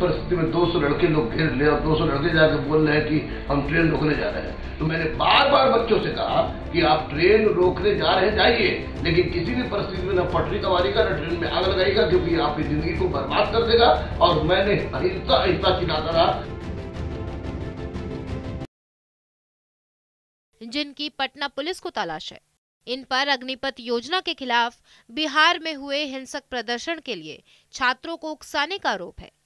परिस्थिति में 200 लड़के लोग घेर ले और 200 लड़के जाकर बोल रहे हैं कि हम ट्रेन रोकने जा रहे हैं। तो मैंने बार बार बच्चों से कहा कि आप ट्रेन रोकने जा रहे हैं जाइए, लेकिन किसी भी परिस्थिति में न पटरी दबाएगा न ट्रेन में आग लगाएगा, क्योंकि आपकी जिंदगी को बर्बाद कर देगा। और मैंने अहिंसा अहिंसा चिल्लाता रहा। जिनकी पटना पुलिस को तलाश है, इन पर अग्निपथ योजना के खिलाफ बिहार में हुए हिंसक प्रदर्शन के लिए छात्रों को उकसाने का आरोप है।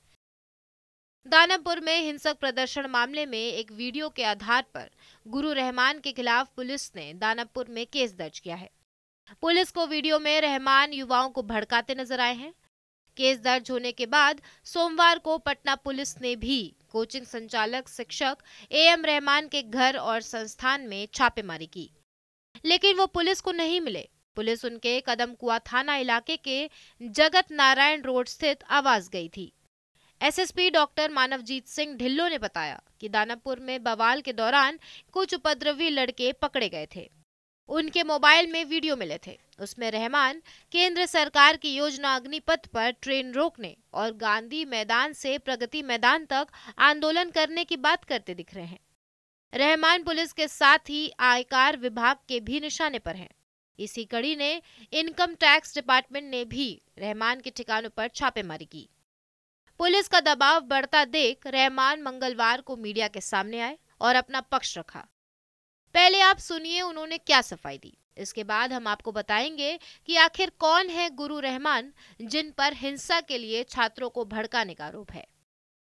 दानापुर में हिंसक प्रदर्शन मामले में एक वीडियो के आधार पर गुरु रहमान के खिलाफ पुलिस ने दानापुर में केस दर्ज किया है। पुलिस को वीडियो में रहमान युवाओं को भड़काते नजर आए हैं। केस दर्ज होने के बाद सोमवार को पटना पुलिस ने भी कोचिंग संचालक शिक्षक एएम रहमान के घर और संस्थान में छापेमारी की, लेकिन वो पुलिस को नहीं मिले। पुलिस उनके कदमकुआ थाना इलाके के जगत नारायण रोड स्थित आवास गई थी। एसएसपी डॉक्टर मानवजीत सिंह ढिल्लो ने बताया कि दानापुर में बवाल के दौरान कुछ उपद्रवी लड़के पकड़े गए थे। उनके मोबाइल में वीडियो मिले थे। उसमें रहमान केंद्र सरकार की योजना अग्निपथ पर ट्रेन रोकने और गांधी मैदान से प्रगति मैदान तक आंदोलन करने की बात करते दिख रहे हैं। रहमान पुलिस के साथ ही आयकर विभाग के भी निशाने पर हैं। इसी कड़ी ने इनकम टैक्स डिपार्टमेंट ने भी रहमान के ठिकानों पर छापेमारी की। पुलिस का दबाव बढ़ता देख रहमान मंगलवार को मीडिया के सामने आए और अपना पक्ष रखा। पहले आप सुनिए उन्होंने क्या सफाई दी, इसके बाद हम आपको बताएंगे कि आखिर कौन है गुरु रहमान, जिन पर हिंसा के लिए छात्रों को भड़काने का आरोप है।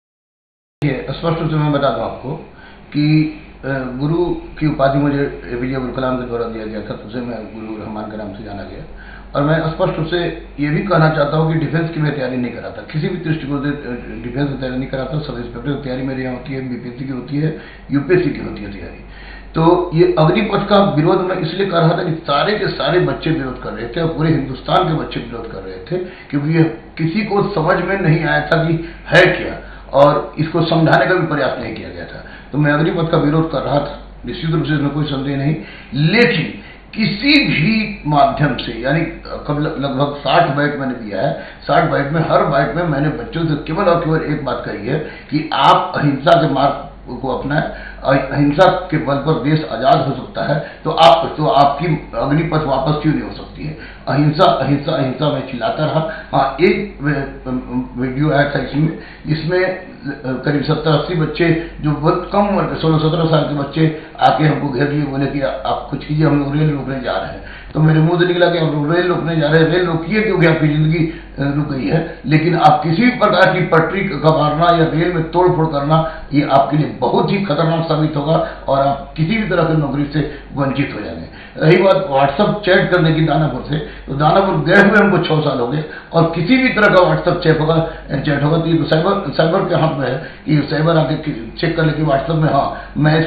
स्पष्ट रूप से मैं बता दूं आपको कि गुरु की उपाधि मुझे एपीजे अब्दुल कलाम के द्वारा दिया गया था, तब से मैं गुरु रहमान के नाम से जाना गया। और मैं स्पष्ट रूप से ये भी कहना चाहता हूँ कि डिफेंस की मैं तैयारी नहीं करा था, किसी भी दृष्टिकोण से डिफेंस की तैयारी नहीं करा था। सब इंस्पेक्टर की तैयारी मेरे यहाँ होती है, बीपीएससी की होती है, यूपीएससी की होती है तैयारी। तो ये अग्निपथ का विरोध मैं इसलिए कर रहा था कि सारे के सारे बच्चे विरोध कर रहे थे और पूरे हिंदुस्तान के बच्चे विरोध कर रहे थे, क्योंकि ये किसी को समझ में नहीं आया था कि है क्या, और इसको समझाने का भी प्रयास नहीं किया गया था। तो मैं अग्निपथ का विरोध कर रहा था, निश्चित रूप से इसमें कोई संदेह नहीं। लेकिन किसी भी माध्यम से, यानी लगभग 60 बाइट मैंने दिया है, 60 बाइट में हर बाइट में मैंने बच्चों से केवल और केवल एक बात कही है कि आप अहिंसा के मार्ग को अपनाएं, अहिंसा के बल पर देश आजाद हो सकता है। तो आपकी अग्निपथ वापस क्यों नहीं हो सकती है? अहिंसा अहिंसा अहिंसा में चिल्लाता रहा। हाँ, एक वीडियो आया था इसमें करीब 70-80 बच्चे जो बहुत कम उम्र के 16-17 साल के बच्चे आके हमको घेर लिए, बोले कि आप कुछ कीजिए, हम लोग रेल रोकने जा रहे हैं। तो मेरे मुंह से निकला कि हम लोग रेल रोकने जा रहे हैं। रेल रोकिए क्योंकि आपकी जिंदगी रुक गई है, लेकिन आप किसी भी प्रकार की पटरी का मारना या रेल में तोड़फोड़ करना, ये आपके लिए बहुत ही खतरनाक साबित होगा और आप किसी भी तरह की नौकरी से वंचित हो जाएंगे। रही बात व्हाट्सएप चैट करने की दानापुर से, तो दानापुर गए हुए हमको 6 साल हो गए और किसी भी तरह का व्हाट्सएप चैट होगा तो ये साइबर के हाथ में है कि साइबर आके चेक कर ले कि व्हाट्सएप में, हाँ मैं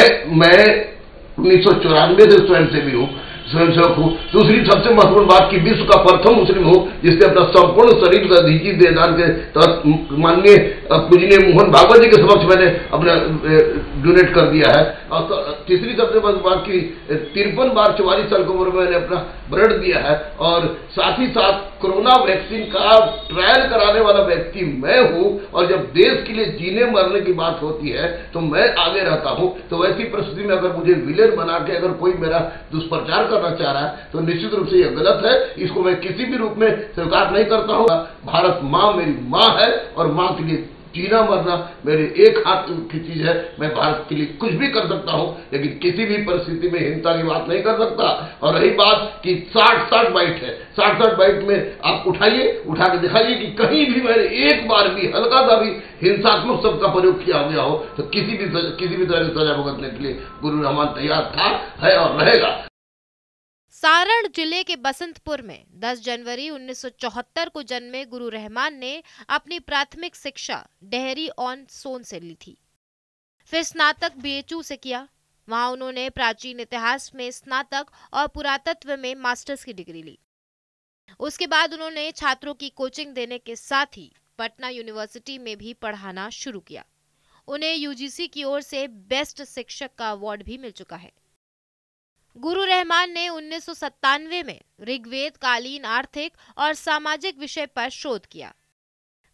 1994 से स्वयंसेवी हूँ, स्वयंसेवक हूँ। दूसरी सबसे महत्वपूर्ण बात कि विश्व का प्रथम मुस्लिम हूँ जिसने अपना संपूर्ण शरीर का निजी देदान के तहत माननीय पूजनीय मोहन भागवत जी के समक्ष मैंने अपना डोनेट कर दिया है। और तीसरी सबसे बड़ी बात की 53 बार 44 साल की उम्र में मैंने अपना ब्लड दिया है। और साथ ही साथ कोरोना वैक्सीन का ट्रायल कराने वाला व्यक्ति मैं हूँ। और जब देश के लिए जीने मरने की बात होती है तो मैं आगे रहता हूँ। तो वैसी परिस्थिति में अगर मुझे विलेन बना के अगर कोई मेरा दुष्प्रचार करना चाह रहा है तो निश्चित रूप से यह गलत है। इसको मैं किसी भी रूप में स्वीकार नहीं करता हूँ। भारत माँ मेरी माँ है और माँ के लिए जीना मरना मेरे एक हाथ की चीज है। मैं भारत के लिए कुछ भी कर सकता हूं, लेकिन किसी भी परिस्थिति में हिंसा की बात नहीं कर सकता। और रही बात कि 60 बाइट है, 60 बाइट में आप उठा के दिखाइए कि कहीं भी मैंने एक बार भी हल्का सा भी हिंसात्मक शब्द का प्रयोग किया गया हो तो किसी भी तरह की सजा भुगतने के लिए गुरु रहमान तैयार था, है और रहेगा। सारण जिले के बसंतपुर में 10 जनवरी 1974 को जन्मे गुरु रहमान ने अपनी प्राथमिक शिक्षा डेहरी ऑन सोन से ली थी। फिर स्नातक बीएचयू से किया। वहां उन्होंने प्राचीन इतिहास में स्नातक और पुरातत्व में मास्टर्स की डिग्री ली। उसके बाद उन्होंने छात्रों की कोचिंग देने के साथ ही पटना यूनिवर्सिटी में भी पढ़ाना शुरू किया। उन्हें यूजीसी की ओर से बेस्ट शिक्षक का अवार्ड भी मिल चुका है। गुरु रहमान ने 1997 में ऋग्वेद कालीन आर्थिक और सामाजिक विषय पर शोध किया।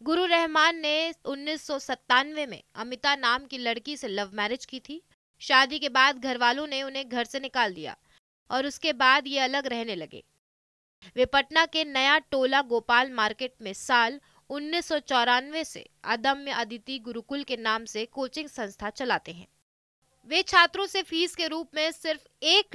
गुरु रहमान ने 1997 में अमिता नाम की लड़की से लव मैरिज की थी। शादी के बाद घर वालों ने उन्हें घर से निकाल दिया और उसके बाद ये अलग रहने लगे। वे पटना के नया टोला गोपाल मार्केट में साल 1994 से अदम्य अदिति गुरुकुल के नाम से कोचिंग संस्था चलाते हैं। वे छात्रों से फीस के रूप में सिर्फ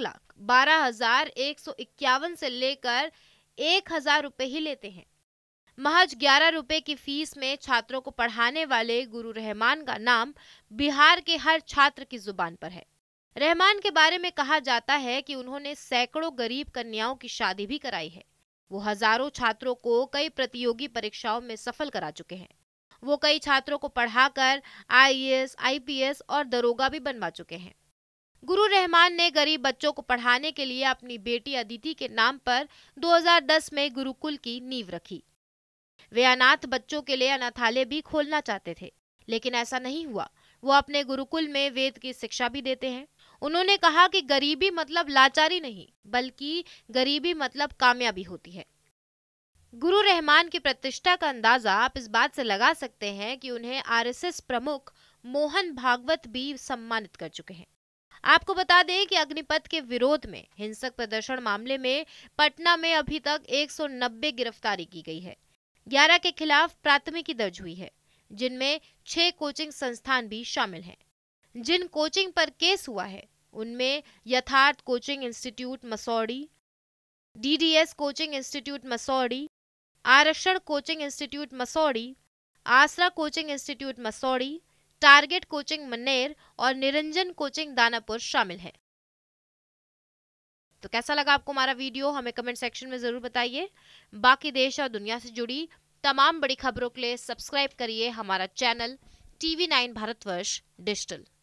1,12,151 से लेकर 1,000 रुपए ही लेते हैं। महज 11 रुपए की फीस में छात्रों को पढ़ाने वाले गुरु रहमान का नाम बिहार के हर छात्र की जुबान पर है। रहमान के बारे में कहा जाता है कि उन्होंने सैकड़ों गरीब कन्याओं की शादी भी कराई है। वो हजारों छात्रों को कई प्रतियोगी परीक्षाओं में सफल करा चुके हैं। वो कई छात्रों को पढ़ाकर IAS, IPS और दरोगा भी बनवा चुके हैं। गुरु रहमान ने गरीब बच्चों को पढ़ाने के लिए अपनी बेटी अदिति के नाम पर 2010 में गुरुकुल की नींव रखी। वे अनाथ बच्चों के लिए अनाथालय भी खोलना चाहते थे, लेकिन ऐसा नहीं हुआ। वो अपने गुरुकुल में वेद की शिक्षा भी देते हैं। उन्होंने कहा कि गरीबी मतलब लाचारी नहीं, बल्कि गरीबी मतलब कामयाबी होती है। गुरु रहमान की प्रतिष्ठा का अंदाजा आप इस बात से लगा सकते हैं कि उन्हें RSS प्रमुख मोहन भागवत भी सम्मानित कर चुके हैं। आपको बता दें कि अग्निपथ के विरोध में हिंसक प्रदर्शन मामले में पटना में अभी तक 190 गिरफ्तारी की गई है। 11 के खिलाफ प्राथमिकी दर्ज हुई है, जिनमें 6 कोचिंग संस्थान भी शामिल हैं। जिन कोचिंग पर केस हुआ है उनमें Yatharth coaching institute Masaurhi, DDS coaching institute Masaurhi, Aarakshan coaching institute Masaurhi, Aasra coaching institute Masaurhi, target coaching Maner और निरंजन कोचिंग दानापुर शामिल है। तो कैसा लगा आपको हमारा वीडियो, हमें कमेंट सेक्शन में जरूर बताइए। बाकी देश और दुनिया से जुड़ी तमाम बड़ी खबरों के लिए सब्सक्राइब करिए हमारा चैनल TV9 भारतवर्ष डिजिटल।